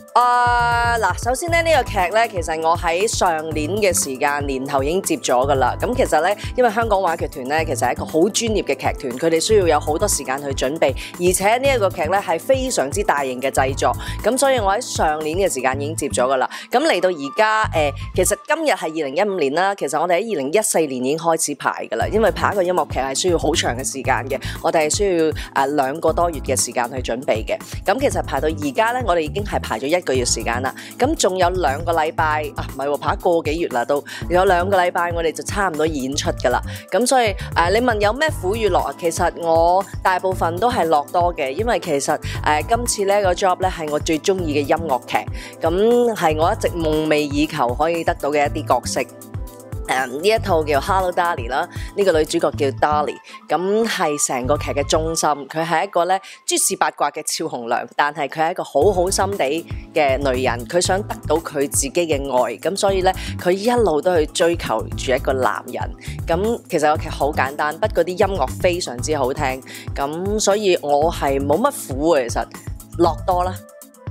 嗱，首先咧呢個劇咧，其實我喺上年嘅時間年頭已經接咗噶啦。咁其實咧，因為香港話劇團咧，其實係一個好專業嘅劇團，佢哋需要有好多時間去準備，而且呢一個劇咧係非常之大型嘅製作。咁所以我喺上年嘅時間已經接咗噶啦。咁嚟到而家其實今日係2015年啦，其實我哋喺2014年已經開始排噶啦，因為排一個音樂劇係需要好長嘅時間嘅，我哋係需要2個多月嘅時間去準備嘅。咁其實排到而家咧，我哋已經係排咗1個月時間啦，咁仲有2個禮拜唔係喎，排1個幾月啦，都有2個禮拜，我哋就差唔多演出噶啦。咁所以你問有咩苦與樂啊？其實我大部分都係樂多嘅，因為其實今次呢個 job 咧係我最中意嘅音樂劇，咁係我一直夢寐以求可以得到嘅一啲角色。呢一套叫 Hello Dolly 啦，呢個女主角叫 Dolly， 咁係成個劇嘅中心。佢係一個咧諸事八卦嘅俏紅娘，但係佢係一個好好心地嘅女人，佢想得到佢自己嘅愛，咁所以咧佢一路都去追求住一個男人。咁其實個劇好簡單，不過啲音樂非常之好聽，咁所以我係冇乜苦嘅，其實樂多啦。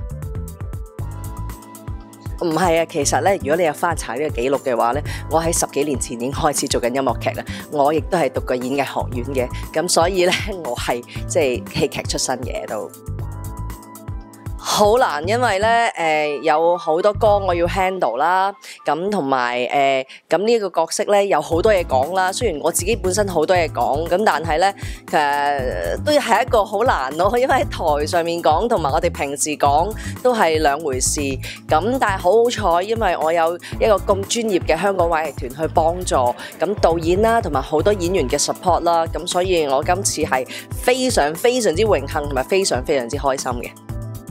唔係啊，其實咧，如果你有翻查呢個記錄嘅話咧，我喺10幾年前已經開始做緊音樂劇啦。我亦都係讀過演藝學院嘅，咁所以咧，我係即係戲劇出身嘅都。好難，因為咧有好多歌我要 handle 啦，咁同埋咁呢一個角色咧有好多嘢講啦。雖然我自己本身好多嘢講，咁但係咧都係一個好難咯，因為喺台上面講同埋我哋平時講都係兩回事。咁但係好彩，因為我有一個咁專業嘅香港話劇團去幫助，咁導演啦同埋好多演員嘅 support 啦，咁所以我今次係非常非常之榮幸同埋非常非常之開心嘅。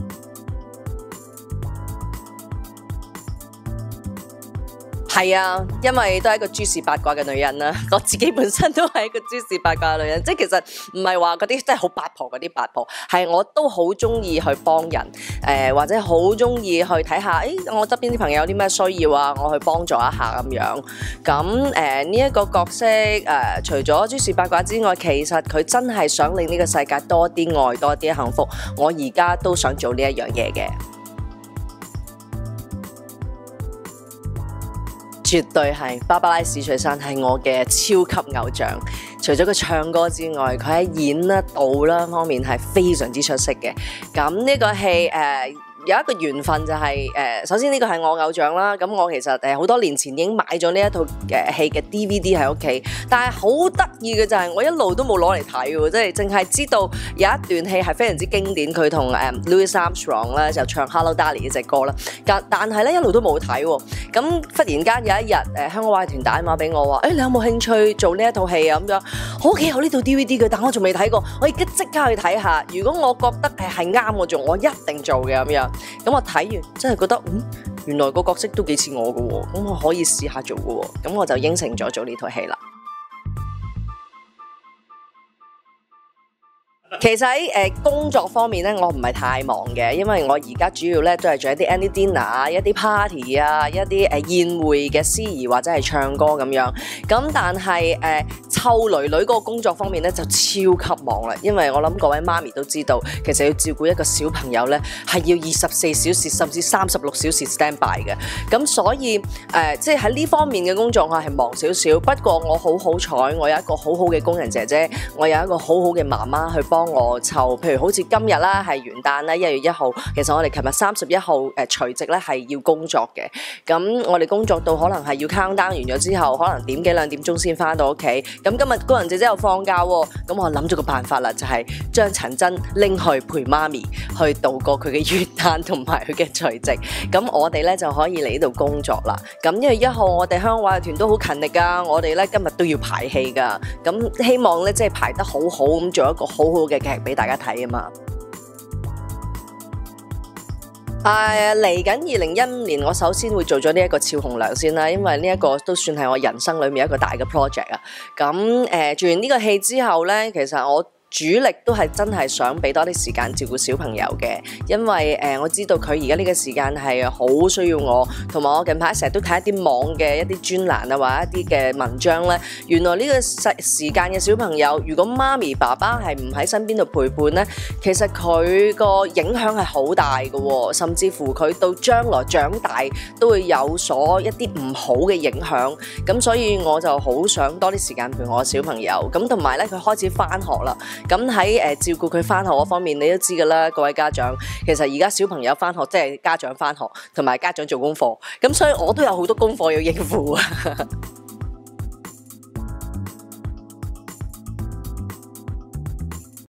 係啊，因為都係一個諸事八卦嘅女人啦，我自己本身都係一個諸事八卦嘅女人，即係其實唔係話嗰啲真係好八婆嗰啲八婆，係我都好中意去幫人，或者好中意去睇下，我側邊啲朋友有啲咩需要啊，我去幫助一下咁樣。咁呢一個角色除咗諸事八卦之外，其實佢真係想令呢個世界多啲愛，多啲幸福。我而家都想做呢一樣嘢嘅。絕對係，芭芭拉史翠珊係我嘅超級偶像。除咗佢唱歌之外，佢喺演啦、導啦方面係非常之出色嘅。咁呢個戲有一個緣分就係首先呢個係我偶像啦。咁我其實好多年前已經買咗呢一套戲嘅 DVD 喺屋企，但係好得意嘅就係我一路都冇攞嚟睇喎，即係淨係知道有一段戲係非常之經典，佢同Louis Armstrong 咧就唱 Hello Dolly 呢隻歌啦。但係咧一路都冇睇喎。咁忽然間有一日香港話劇團打電話俾我話，你有冇興趣做呢一套戲啊？咁樣我屋企有呢套 DVD 嘅，但我仲未睇過，我而家即刻去睇下。如果我覺得係啱我做，我一定做嘅咁樣。咁我睇完真係覺得，原來個角色都幾似我㗎喎，咁我可以試下做㗎喎，咁我就應承咗做呢套戲啦。其實喺工作方面咧，我唔係太忙嘅，因為我而家主要咧都係做一啲 annual dinner 啊、一啲 party 啊、一啲宴會嘅司儀或者係唱歌咁樣。咁但係湊女女嗰個工作方面咧就超級忙啦，因為我諗各位媽咪都知道，其實要照顧一個小朋友咧係要24小時甚至36小時 stand by 嘅。咁所以即係喺呢方面嘅工作我係忙少少，不過我好彩，我有一個好好嘅工人姐姐，我有一個好好嘅媽媽去幫我湊，譬如好似今日啦，係元旦啦，1月1號。其實我哋琴日31號除夕咧係要工作嘅。咁我哋工作到可能係要 count down 完咗之後，可能1點幾2點鐘先翻到屋企。咁今日工人姐姐又放假喎，咁我諗咗個辦法啦，就係將陳真拎去陪媽咪去度過佢嘅元旦同埋佢嘅除夕。咁我哋咧就可以嚟呢度工作啦。咁1月1號我哋香港話劇團都好勤力噶，我哋咧今日都要排戲噶。咁希望咧即係排得好好咁，做一個好好嘅劇俾大家睇啊嘛。嚟緊2015年，我首先會做咗呢一個俏紅娘先啦，因為呢一個都算係我人生裏面一個大嘅 project 啊。咁做完呢個戲之後咧，其實我主力都係真係想俾多啲時間照顧小朋友嘅，因為我知道佢而家呢個時間係好需要我，同埋我近排成日都睇一啲網嘅一啲專欄啊，或者一啲嘅文章呢。原來呢個時間嘅小朋友，如果媽咪爸爸係唔喺身邊度陪伴呢，其實佢個影響係好大嘅喎，甚至乎佢到將來長大都會有所一啲唔好嘅影響。咁所以我就好想多啲時間陪我小朋友。咁同埋呢，佢開始返學啦。咁喺照顧佢返學嗰方面，你都知㗎啦，各位家長。其實而家小朋友返學，即係家長返學，同埋家長做功課。咁所以我都有好多功課要應付啊。